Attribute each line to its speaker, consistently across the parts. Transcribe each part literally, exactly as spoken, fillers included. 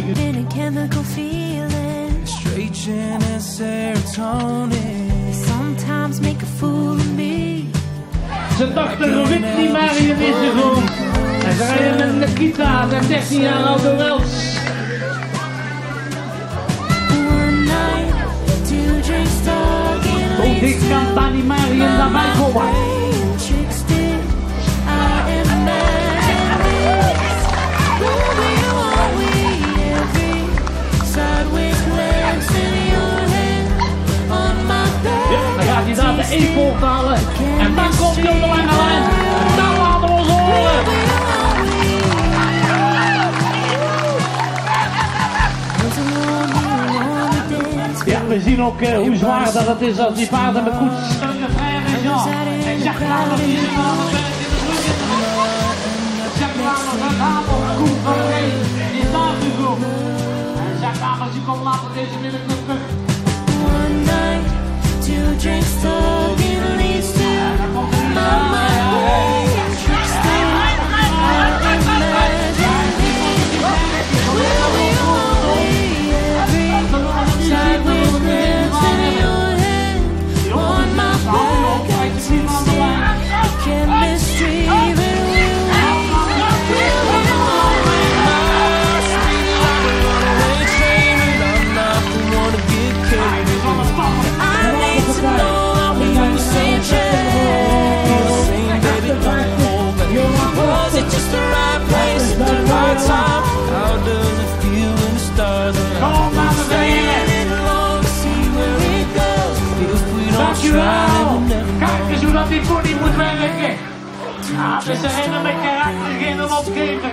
Speaker 1: in a chemical feeling. Estrogen and serotonin. Sometimes make a fool of me.
Speaker 2: Ze dachten Whitney Marion is er gewoon. En ze rijden met Nikita, de dertien jaar oude Wels. Hoe dik kan Danny Marion daarbij komen? Ja, dan gaat hij daar de E-poort halen. En dan komt hij op de lange lijn. En dan laten we ons horen. Ja, we zien ook uh, hoe zwaar dat het is als die paarden met koets. En Jacques Lamers die zit aan het werk in de vloed in de hand. Jacques Lamers uit Hamel, Koen van Reen is daar gekomen. En Jacques Lamers die komt later deze middag terug.
Speaker 1: One night, two drinks, talking leads to my mind. Trickster, I imagine will we always every side with lips in your hand on my back. I can see chemistry, will we will we always lost like a runaway train, and I'm not the one to get carried. I need to know are we on the same track? Same baby, don't hold back. Was it just the right place at the right time? How does it feel when the stars align? Staying in long to see where it goes. If we don't try, we'll never know.
Speaker 2: Kijk eens hoe dat die pony moet werken. Ja, het is er een met karakter, geen opgever.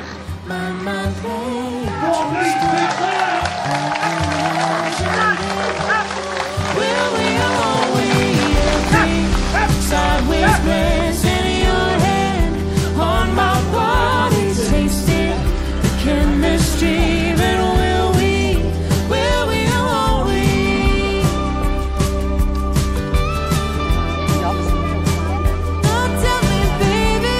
Speaker 1: Will we always every sideways glance in your hand on my body, tasting the chemistry, and will we, will we always? Oh, tell me, baby.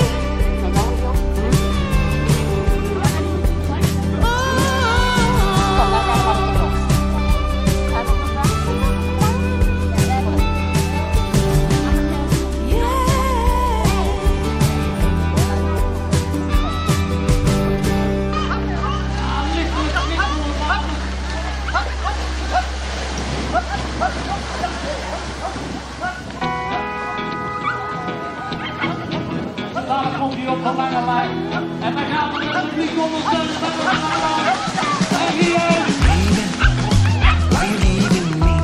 Speaker 2: Daar komt hij op de lange lijn. En dan gaan we met het publiek ondersteunen. En hier.
Speaker 3: Why you leaving me?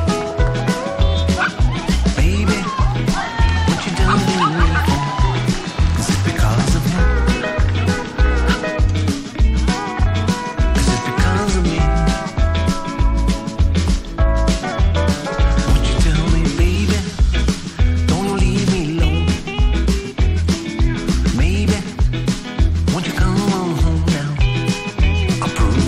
Speaker 3: Baby, what you done to me? Is it because of him? Is it because of me? Won't you tell me, baby? Don't leave me alone. Maybe, won't you come on home now? I'll prove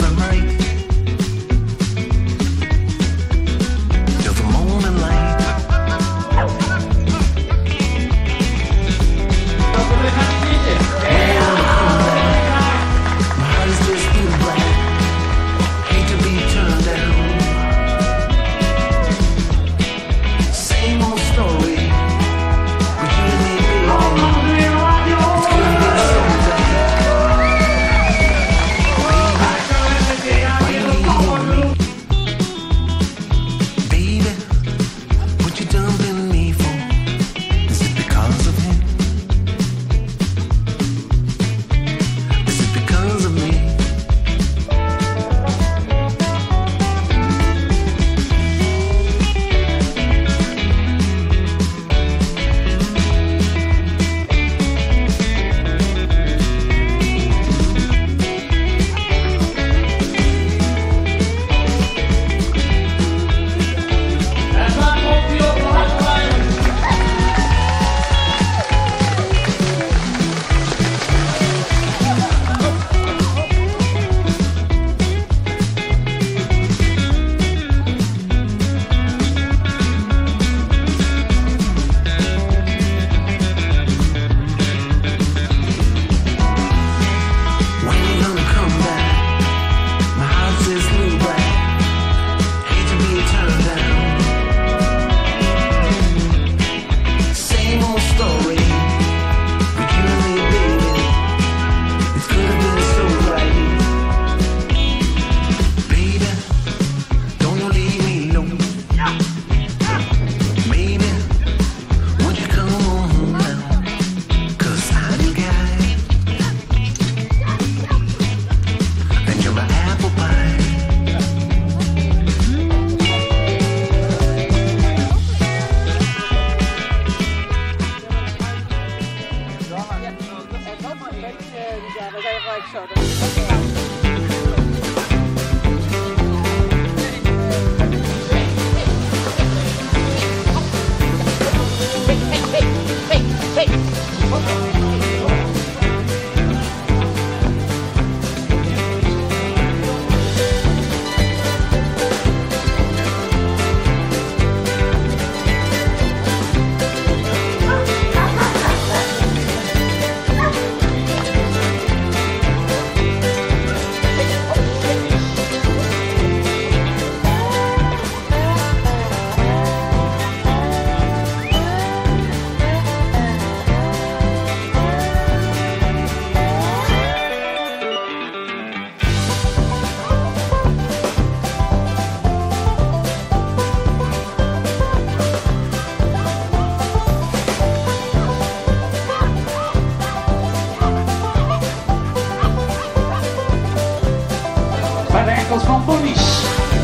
Speaker 4: Dus ja, we zijn gelijk zo.
Speaker 2: Bij de enkels van Bonnies.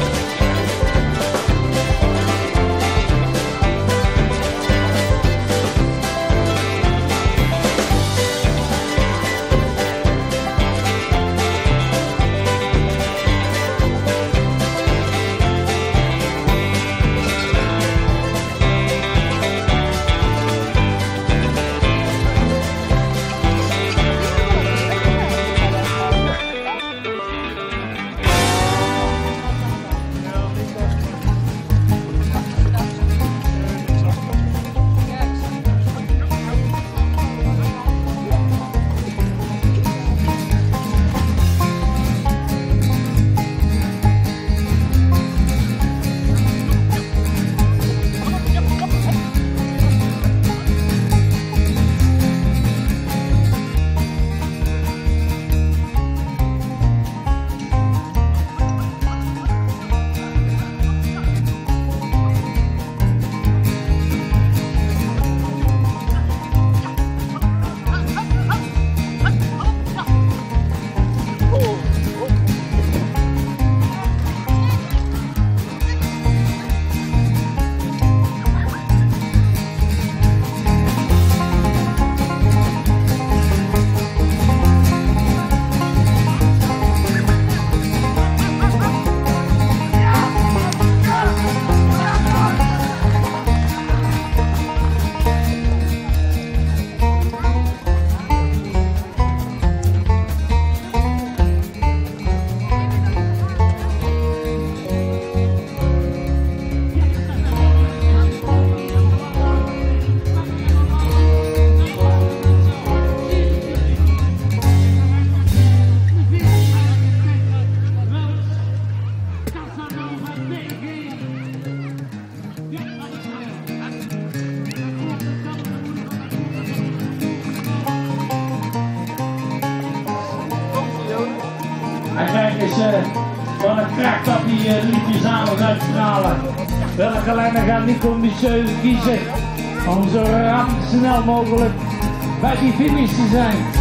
Speaker 2: En kijk eens, uh, wat een kracht dat die uh, liedjes aan ons uitstralen. Welke lijnen gaat Nico Michel kiezen om zo uh, snel mogelijk bij die finish te zijn?